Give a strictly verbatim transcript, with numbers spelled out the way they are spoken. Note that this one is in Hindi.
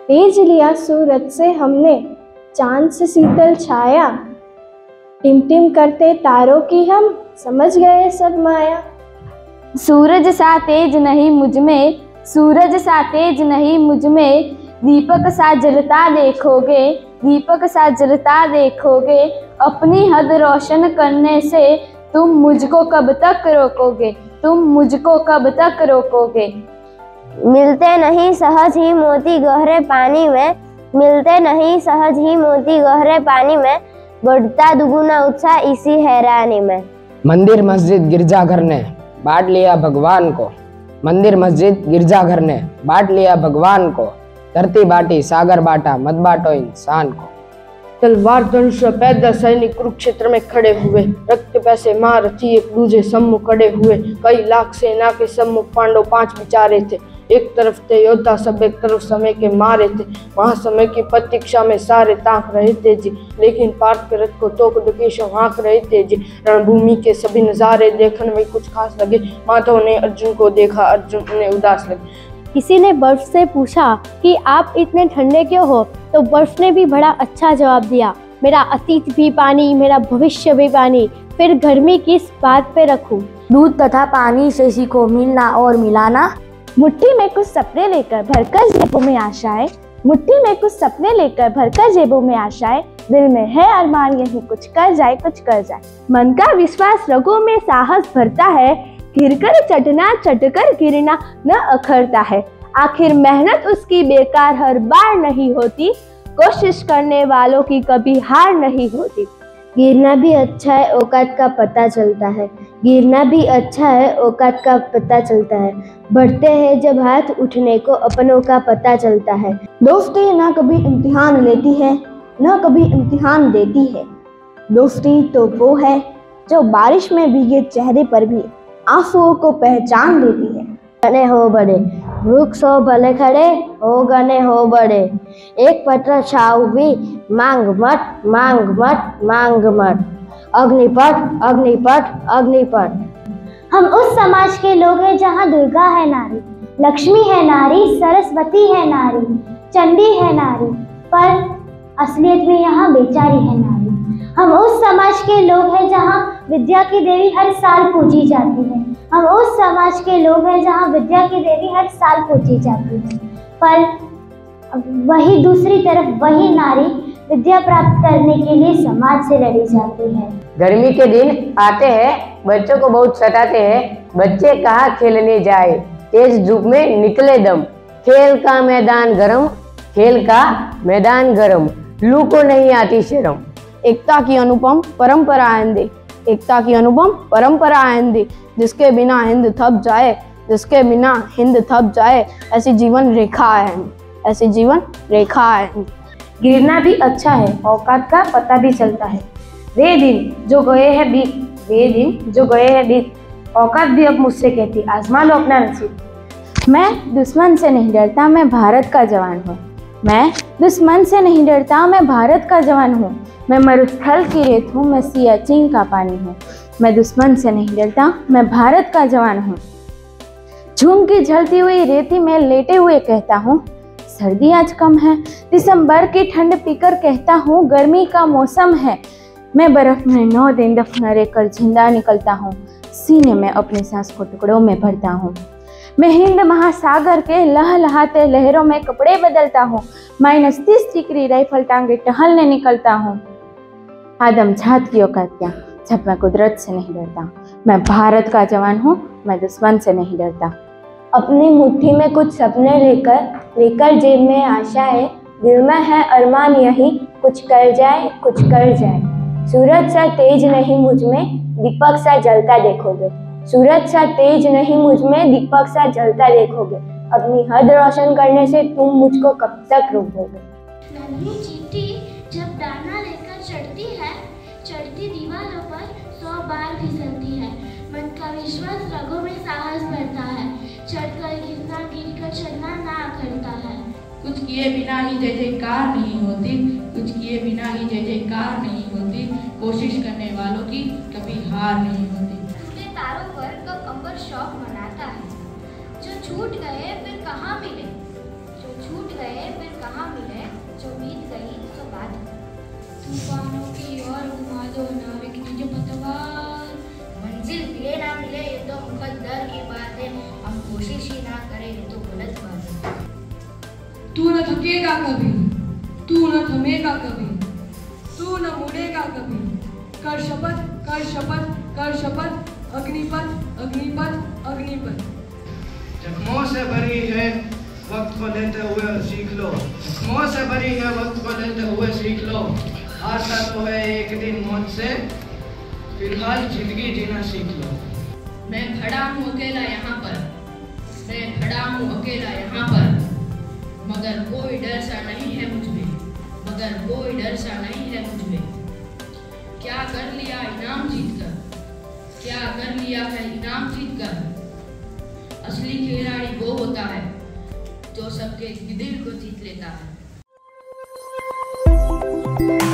तेज लिया सूरज से हमने, चांद से शीतल छाया, टिम-टिम करते तारों की हम समझ गए सब माया। सूरज सा तेज नहीं मुझ में, सूरज सा तेज नहीं मुझ में, दीपक सा जलता देखोगे, दीपक सा जलता देखोगे, अपनी हद रोशन करने से तुम मुझको कब तक रोकोगे, तुम मुझको कब तक रोकोगे। मिलते नहीं सहज ही मोती गहरे पानी में, मिलते नहीं सहज ही मोती गहरे पानी में, बढ़ता दुगुना उत्साह इसी हैरानी में। मंदिर मस्जिद गिरजाघर ने बांट लिया भगवान को, मंदिर मस्जिद गिरजाघर ने बांट लिया भगवान को, धरती बांटी सागर बांटा मत बांटो इंसान को। तलवार धनुष पैदा सैनिक कुरुक्षेत्र में खड़े हुए, रक्त पैसे महारथी एक दूजे सम्मुख खड़े हुए, कई लाख सेना के सम्मुख पांडव पांच विचारे थे, एक तरफ थे योद्धा सब एक तरफ समय के मारे थे, वहां समय की प्रतीक्षा में सारे ताक रहे थे जी, लेकिन पार्थ के रथ को तोक डकेशों हाँक रहे थे जी। रणभूमि के सभी नजारे देखने में कुछ खास लगे, माधव ने अर्जुन को देखा, अर्जुन उन्हें उदास लगे। किसी ने बर्फ से पूछा कि आप इतने ठंडे क्यों हो, तो बर्फ ने भी बड़ा अच्छा जवाब दिया, मेरा अतीत भी पानी, मेरा भविष्य भी पानी, फिर गर्मी किस बात पे रखूं। दूध तथा पानी से सीखो मिलना और मिलाना, मुट्ठी में कुछ सपने लेकर भरकर जेबों में आशाएं, मुट्ठी में कुछ सपने लेकर भरकर जेबों में आशाएं, दिल में है अरमान यही कुछ कर जाए कुछ कर जाए। मन का विश्वास रगों में साहस भरता है, गिरकर चटना चटकर गिरना न अखरता है, आखिर मेहनत उसकी बेकार हर बार नहीं होती, कोशिश करने वालों की कभी हार नहीं होती। गिरना भी अच्छा है औकात का पता चलता है, गिरना भी अच्छा है औकात का पता चलता है, बढ़ते हैं जब हाथ उठने को अपनों का पता चलता है। दोस्ती ना कभी इम्तिहान लेती है न कभी इम्तिहान देती है, दोस्ती तो वो है जो बारिश में भीगे चेहरे पर भी आंसुओं को पहचान लेती है। घने हो बड़े वृक्ष हो भले खड़े, हो घने हो बड़े, एक पत्र छाव भी मांग मत मांग मत मांग मत, अग्निपथ अग्निपथ अग्निपथ। हम उस समाज के लोग हैं जहाँ दुर्गा है नारी, लक्ष्मी है नारी, सरस्वती है नारी, चंडी है नारी, पर असलियत में यहाँ बेचारी है नारी। हम उस समाज के लोग हैं जहाँ विद्या की देवी हर साल पूजी जाती है, हम उस समाज के लोग हैं जहाँ विद्या की देवी हर साल पूजी जाती है, पर वही दूसरी तरफ वही नारी विद्या प्राप्त करने के लिए समाज से लड़ी जाती है। गर्मी के दिन आते हैं, बच्चों को बहुत सताते हैं, बच्चे कहाँ खेलने जाए, तेज धूप में निकले दम, खेल का मैदान गरम, खेल का मैदान गरम, लू को नहीं आती शर्म। एकता की अनुपम परंपरा आंधी, एकता की अनुपम परंपरा आंधी, जिसके बिना हिंद थक जाए, जिसके बिना हिंद थक जाए, ऐसी जीवन रेखा है, ऐसी जीवन रेखा है। गिरना भी अच्छा है औकात का पता भी चलता है, वे दिन जो गए हैं बीत, वे दिन जो गए हैं बीत, औकात भी अब मुझसे कहती आजमा लो अपना नसीब। मैं दुश्मन से नहीं डरता, मैं भारत का जवान हूँ, मैं दुश्मन से नहीं डरता, मैं भारत का जवान हूँ, मैं मरुस्थल की रेत हूँ, मैं सियाचिन का पानी हूँ, मैं दुश्मन से नहीं डरता, मैं भारत का जवान हूँ। झूम की झलती हुई रेती में लेटे हुए कहता हूँ, सर्दी आज कम है, दिसंबर की ठंड पीकर कहता हूँ, गर्मी का मौसम है। मैं बर्फ में नौ दिन दफना रहकर जिंदा निकलता हूँ, सीने में अपनी सांस को टुकड़ों में भरता हूँ। मैं हिंद महासागर के लहलहाते लहरों में कपड़े बदलता हूँ, माइनस तीस डिग्री राइफल टांगे टहलने निकलता हूँ। आदम जात की औकात क्या, जब मैं कुदरत से नहीं डरता, मैं भारत का जवान हूँ, मैं दुश्मन से नहीं डरता। अपनी मुट्ठी में कुछ सपने लेकर लेकर जेब में आशा है, दिल में है अरमान यही कुछ कर जाए कुछ कर जाए। सूरज सा तेज नहीं मुझ में, दीपक सा जलता देखोगे, सूरज सा तेज नहीं मुझ में, दीपक सा जलता देखोगे, अपनी हद रोशन करने से तुम मुझको कब तक रोकोगे। नन्ही चींटी जब दाना लेकर चढ़ती है, चढ़ती दीवारों पर सौ बार फिसलती है, मन का विश्वास रगों में साहस भरता है, चढ़कर गिरना गिरकर चढ़ना ना करता है। कुछ किए बिना ही जय जयकार नहीं होती, कुछ किए बिना ही जय जयकार नहीं होती, कोशिश करने वालों की कभी हार नहीं होती। टूटे तारों पर कब अंबर शौक मनाता है, जो छूट गए फिर कहाँ मिले, जो छूट गए फिर कहाँ तू न थकेगा कभी, तू न थमेगा कभी, तू न मुड़ेगा कभी। कर शपथ, कर शपथ, कर शपथ, अग्निपथ, अग्निपथ, अग्निपथ। जख्मों से भरी है वक्त को लेते हुए सीख लो, जख्मों से भरी है वक्त को लेते हुए सीख लो। आता तो है एक दिन मौत से, फिलहाल जिंदगी जीना सीख लो। मैं खड़ा हूँ अकेला यहाँ पर, मैं खड़ा हूँ अकेला यहाँ पर, मगर कोई डर सा नहीं है मुझमें, मगर कोई डर सा नहीं है मुझमें। क्या कर लिया इनाम जीतकर, क्या कर लिया है इनाम जीतकर। असली खिलाड़ी वो होता है जो सबके दिल को जीत लेता है।